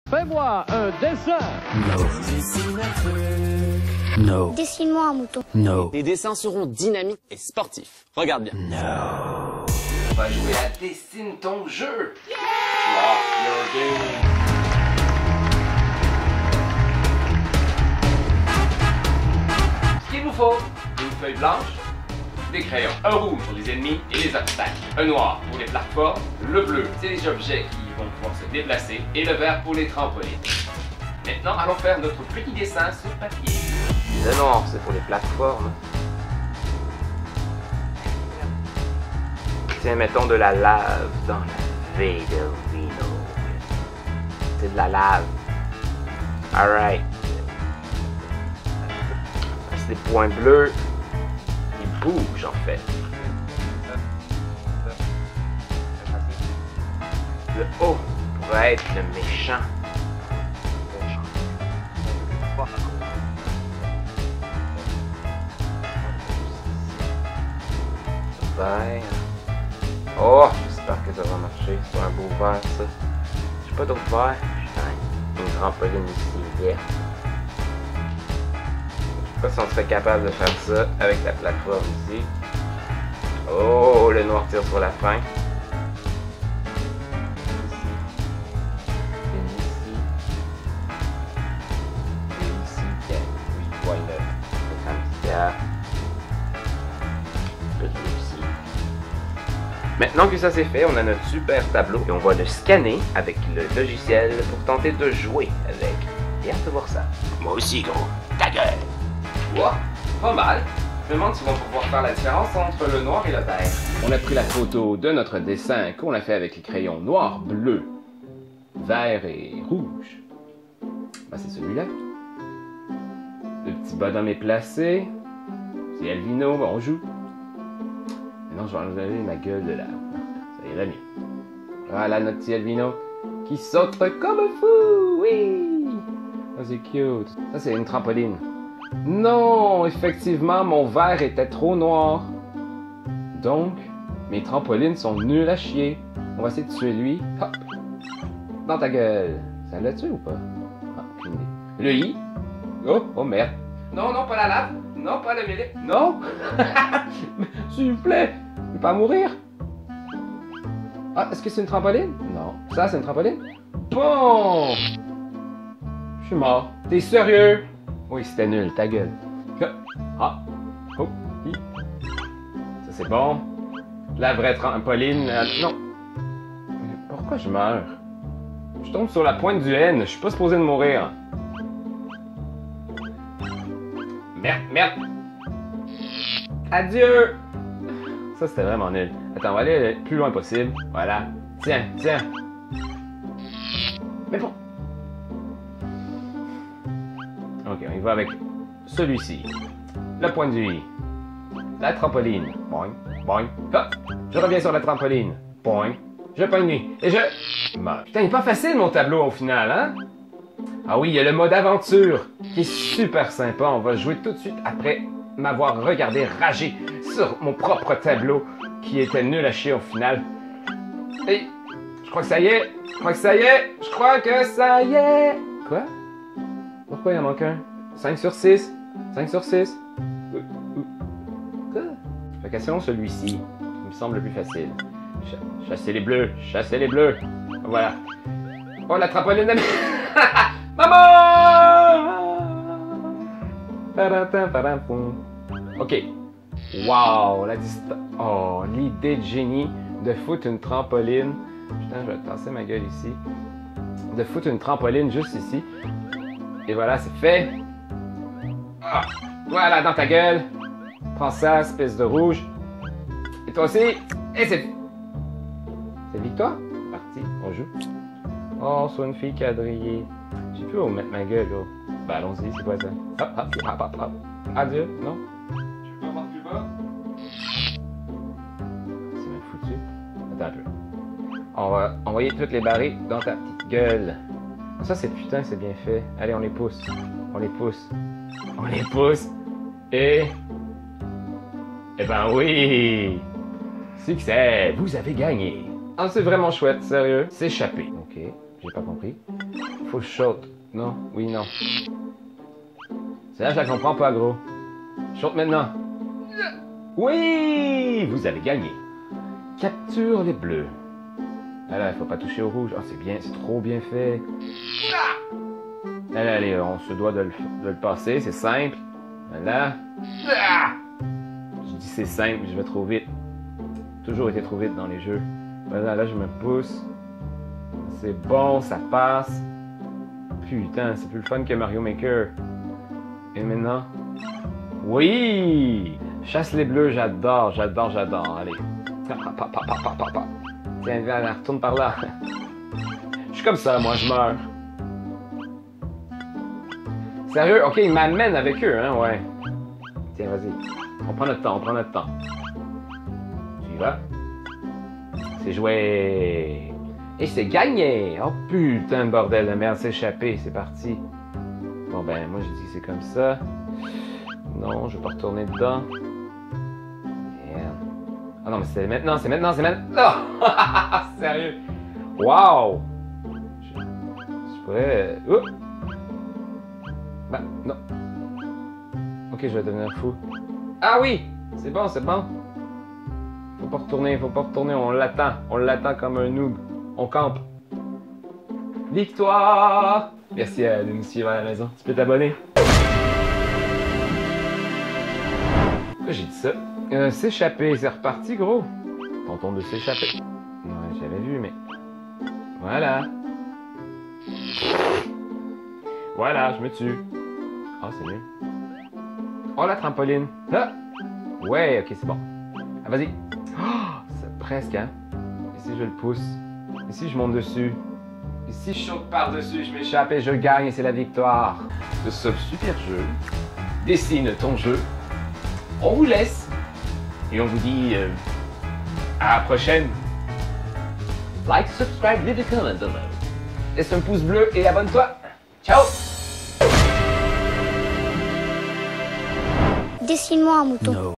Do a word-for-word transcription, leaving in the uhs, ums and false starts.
Fais-moi un dessin. No. No. Dessine-moi un mouton. No. Les dessins seront dynamiques et sportifs. Regarde bien. No. On va jouer à Dessine ton jeu. Yeah! Drop your game. Ce qu'il vous faut, une feuille blanche, des crayons, un rouge pour les ennemis et les obstacles, un noir pour les plateformes, le bleu, c'est les objets qui vont pouvoir se déplacer, et le vert pour les trampolines. Maintenant, allons faire notre petit dessin sur papier. Le noir, c'est pour les plateformes. Tiens, mettons de la lave dans la Vaderino. C'est de la lave. Alright. C'est des points bleus. Ils bougent en fait. Le haut pourrait être le méchant. Vert. Oh, j'espère que ça va marcher. C'est un beau vert, ça. J'ai pas d'autre vert. Putain, une trampoline ici, verte. Je sais pas si on serait capable de faire ça avec la plateforme ici. Oh, le noir tire sur la fin. Ici. Et ici. Et ici. Oui, why not? Comme ça. Maintenant que ça c'est fait, on a notre super tableau et on va le scanner avec le logiciel pour tenter de jouer avec. Et hâte de voir ça. Moi aussi, gros. Ta gueule. Wow, pas mal. Je me demande si on va pouvoir faire la différence entre le noir et le vert. On a pris la photo de notre dessin qu'on a fait avec les crayons noir, bleu, vert et rouge. Ben, c'est celui-là. Le petit bonhomme est placé. C'est Elvino, bon, on joue. Maintenant, je vais enlever ma gueule de là. Ça ira mieux. Voilà notre petit Elvino qui saute comme un fou. Oui. Oh, c'est cute. Ça, c'est une trampoline. Non, effectivement, mon verre était trop noir. Donc, mes trampolines sont nulles à chier. On va essayer de tuer lui. Hop. Dans ta gueule. Ça l'a tué ou pas? Ah, aucune idée. Le i. Oh, oh merde. Non, non, pas la lave. Non, pas le mêlé. Non. S'il vous plaît. Je vais pas mourir. Ah, est-ce que c'est une trampoline? Non. Ça, c'est une trampoline? Bon. Je suis mort. T'es sérieux? Oui, c'était nul, ta gueule. Ah. Oh. Hi. Ça, c'est bon. La vraie trampoline... Euh, non. Pourquoi je meurs? Je tombe sur la pointe du N. Je suis pas supposé de mourir. Merde, merde. Adieu. Ça, c'était vraiment nul. Attends, on va aller le plus loin possible. Voilà. Tiens, tiens. Mais bon. Ok, on y va avec celui-ci. Le point du i. La trampoline. Boing, boing. Hop. Je reviens sur la trampoline. Boing. Je pogne lui. Et je... Meurs. Putain, il est pas facile mon tableau au final, hein? Ah oui, il y a le mode aventure qui est super sympa. On va jouer tout de suite après m'avoir regardé rager sur mon propre tableau qui était nul à chier au final. Et je crois que ça y est. Je crois que ça y est. Je crois que ça y est. Quoi? Pourquoi il en manque un? cinq sur six. cinq sur six. Quoi? Fait qu'essayons celui-ci. Il me semble le plus facile. Ch chasser les bleus. Chasser les bleus. Voilà. Oh, la trampoline de... Maman! Ok. Wow, la distance. Oh, l'idée de génie de foutre une trampoline. Putain, je vais tasser ma gueule ici. De foutre une trampoline juste ici. Et voilà, c'est fait. Ah, voilà, dans ta gueule. Prends ça, espèce de rouge. Et toi aussi. Et c'est... C'est victoire? Parti, on joue. Oh, soit une fille quadrillée. J'ai plus où mettre ma gueule, là. Ben, allons-y, c'est quoi ça? Hop, hop, hop, hop, hop. Adieu, non? Je peux pas voir plus bas? C'est même foutu. Attends un peu. On va envoyer toutes les barrées dans ta petite gueule. Ça, c'est putain, c'est bien fait. Allez, on les pousse. On les pousse. On les pousse. Et... Eh ben oui! Succès! Vous avez gagné! Ah, c'est vraiment chouette, sérieux. S'échapper. Ok, j'ai pas compris. Faut que je saute. Non? Oui, non. C'est là, je la comprends pas, gros. Je saute maintenant. Oui! Vous avez gagné. Capture les bleus. Ah là, il faut pas toucher au rouge. Ah, c'est bien, c'est trop bien fait. Allez, allez, on se doit de le, de le passer, c'est simple. Voilà. Je dis c'est simple, je vais trop vite. Toujours été trop vite dans les jeux. Voilà, là, je me pousse. C'est bon, ça passe. Putain, c'est plus le fun que Mario Maker. Et maintenant? Oui! Chasse les bleus, j'adore, j'adore, j'adore. Allez. Tiens, viens, retourne par là. Je suis comme ça, moi, je meurs. Sérieux? Ok, il m'amène avec eux, hein, ouais. Tiens, vas-y. On prend notre temps, on prend notre temps. Tu y vas? C'est joué. Et c'est gagné! Oh putain, bordel de merde, c'est échappé, c'est parti. Bon ben, moi je dis que c'est comme ça. Non, je vais pas retourner dedans. Merde. Ah non, mais c'est maintenant, c'est maintenant, c'est maintenant! Oh! Sérieux? Wow! Je, je pourrais... Oh! Ben, non. Ok, je vais devenir fou. Ah oui! C'est bon, c'est bon. Faut pas retourner, faut pas retourner, on l'attend. On l'attend comme un noob. On campe. Victoire! Merci euh, de nous suivre à la maison. Tu peux t'abonner. Pourquoi j'ai dit ça? Euh, s'échapper, c'est reparti, gros. Tentons de s'échapper. Ouais, j'avais vu, mais... Voilà. Voilà, je me tue. Ah, oh, c'est mieux. Oh, la trampoline. Ah! Ouais, ok, c'est bon. Ah, vas-y. Oh, c'est presque, hein? Et si je le pousse? Et si je monte dessus? Et si je saute par-dessus, je m'échappe et je gagne et c'est la victoire. De ce super jeu, dessine ton jeu. On vous laisse. Et on vous dit euh, à la prochaine. Like, subscribe, leave a comment below. Laisse un pouce bleu et abonne-toi. Ciao! Dessine-moi un mouton. No.